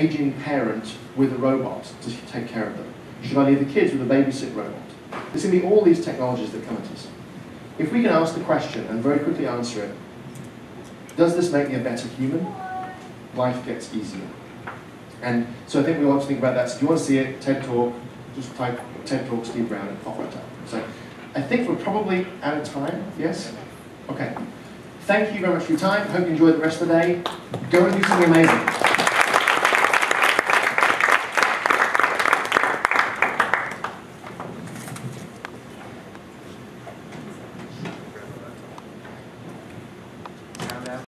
aging parent with a robot to take care of them? Should I leave the kids with a babysit robot? There's going to be all these technologies that come at us. If we can ask the question and very quickly answer it, does this make me a better human? Life gets easier. And so I think we want to think about that. So if you want to see it, TED Talk, just type TED Talk Steve Brown and pop right up. So I think we're probably out of time, yes? Okay. Thank you very much for your time. Hope you enjoyed the rest of the day. Go and do something amazing.